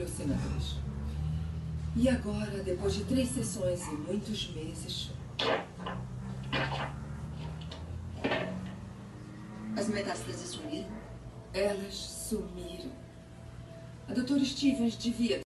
alucinógenos. E agora, depois de 3 sessões e muitos meses... As metástases sumiram? Elas sumiram. A doutora Stevens devia